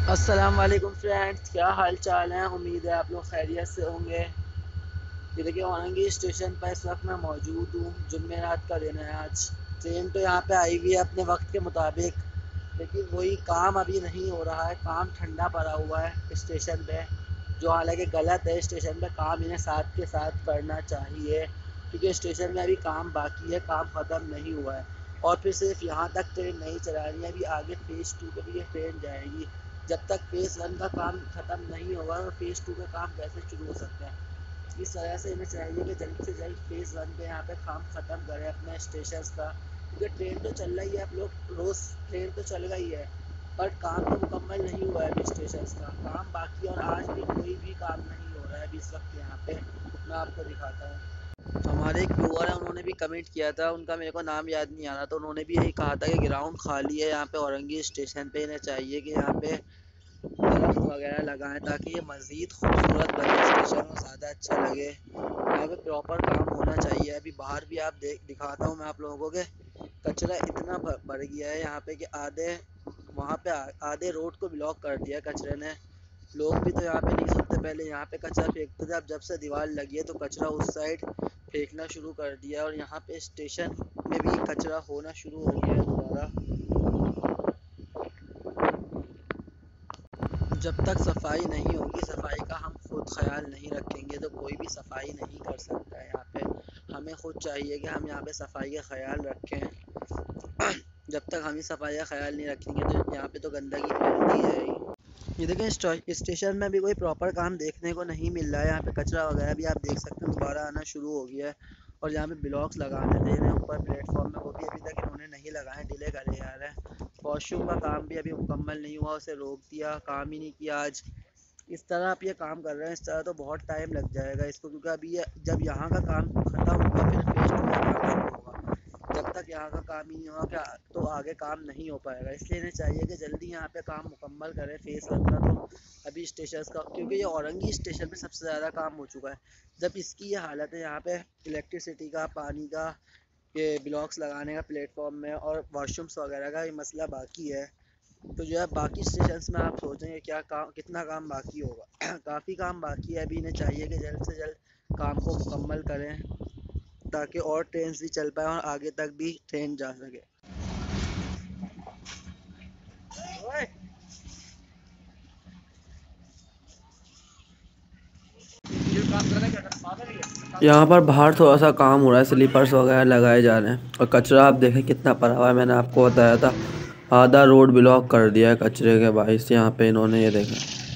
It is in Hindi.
अस्सलाम वालेकुम फ्रेंड्स, क्या हाल चाल है। उम्मीद है आप लोग खैरियत से होंगे। ये देखिए, औरंगी स्टेशन पर इस वक्त मैं मौजूद हूँ। जुम्मेरात का दिन है आज। ट्रेन तो यहाँ पे आई हुई है अपने वक्त के मुताबिक, लेकिन वही काम अभी नहीं हो रहा है। काम ठंडा पड़ा हुआ है स्टेशन पे, जो हालांकि गलत है। स्टेशन पे काम इन्हें साथ के साथ करना चाहिए, क्योंकि स्टेशन में अभी काम बाकी है, काम ख़त्म नहीं हुआ है। और फिर सिर्फ यहाँ तक ट्रेन नहीं चला रही है, अभी आगे फ़ेज़ 2 पे भी ये ट्रेन जाएगी। जब तक फ़ेज़ 1 का काम ख़त्म नहीं होगा तो फ़ेज़ 2 का काम कैसे शुरू हो सकता है। इस वजह से इन्हें चाहिए कि जल्द से जल्द फ़ेज़ 1 पे यहाँ पे काम ख़त्म करें अपने स्टेशन का, क्योंकि ट्रेन तो चल रही है। आप लोग रोज़ ट्रेन तो चल रही है, बट काम तो मुकम्मल नहीं हुआ है अभी। स्टेशन का काम बाकी है और आज भी कोई भी काम नहीं हो रहा है अभी इस वक्त यहाँ पे। मैं आपको दिखाता हूँ। हमारे एक व्यूअर है, उन्होंने भी कमेंट किया था, उनका मेरे को नाम याद नहीं आ रहा, तो उन्होंने भी यही कहा था कि ग्राउंड खाली है यहाँ पे औरंगी स्टेशन पे। इन्हें चाहिए कि यहाँ पे दरख्त वगैरह लगाएं ताकि ये मज़ीद खूबसूरत बने, स्टेशन और ज़्यादा अच्छा लगे। यहाँ पे प्रॉपर काम होना चाहिए। अभी बाहर भी आप दिखाता हूँ मैं आप लोगों को कि कचरा इतना बढ़ गया है यहाँ पे कि आधे वहाँ पे आधे रोड को ब्लॉक कर दिया कचरे ने। लोग भी तो यहाँ पे नहीं सुनते, पहले यहाँ पे कचरा फेंकते थे, अब जब से दीवार लगी है तो कचरा उस साइड फेंकना शुरू कर दिया, और यहाँ पे स्टेशन में भी कचरा होना शुरू हो गया है दोबारा। जब तक सफाई नहीं होगी, सफाई का हम खुद ख्याल नहीं रखेंगे तो कोई भी सफाई नहीं कर सकता है यहाँ पे। हमें खुद चाहिए कि हम यहाँ पे सफाई का ख्याल रखें। जब तक हम ही सफाई का ख्याल नहीं रखेंगे तो यहाँ पे तो गंदगी फैलती है ही। ये देखें, स्टेशन में भी कोई प्रॉपर काम देखने को नहीं मिल रहा है। यहाँ पे कचरा वगैरह भी आप देख सकते हैं दोबारा आना शुरू हो गया है। और यहाँ पे ब्लॉक्स लगाने थे इन्हें ऊपर प्लेटफॉर्म में, वो भी अभी तक इन्होंने नहीं लगाए, डिले करे जा रहे हैं। वॉशरूम का काम भी अभी मुकम्मल नहीं हुआ, उसे रोक दिया, काम ही नहीं किया आज। इस तरह आप ये काम कर रहे हैं, इस तरह तो बहुत टाइम लग जाएगा इसको, क्योंकि अभी ये जब यहाँ का काम ख़त्म होगा फिर फेज़ 2 का काम शुरू होगा। जब तक यहाँ का काम ही नहीं होगा क्या तो आगे काम नहीं हो पाएगा। इसलिए इन्हें चाहिए कि जल्दी यहाँ पे काम मुकम्मल करें फ़ेज़ 1 का। तो अभी स्टेशन का, क्योंकि ये औरंगी स्टेशन पे सबसे ज़्यादा काम हो चुका है। जब इसकी ये हालत है यहाँ पे, इलेक्ट्रिसिटी का, पानी का, ये ब्लॉक्स लगाने का प्लेटफॉर्म में, और वॉशरूम्स वगैरह का ये मसला बाकी है, तो जो है बाकी स्टेशंस में आप सोचेंगे क्या काम, कितना काम बाकी होगा। काफ़ी काम बाकी है अभी। इन्हें चाहिए कि जल्द से जल्द काम को मुकम्मल करें ताकि और ट्रेन भी चल पाए और आगे तक भी ट्रेन जा सके। यहाँ पर बाहर थोड़ा सा काम हो रहा है, स्लीपर्स वगैरह लगाए जा रहे हैं, और कचरा आप देखें कितना पड़ा हुआ है। मैंने आपको बताया था आधा रोड ब्लॉक कर दिया है कचरे के बाइस। यहाँ पे इन्होंने ये देखें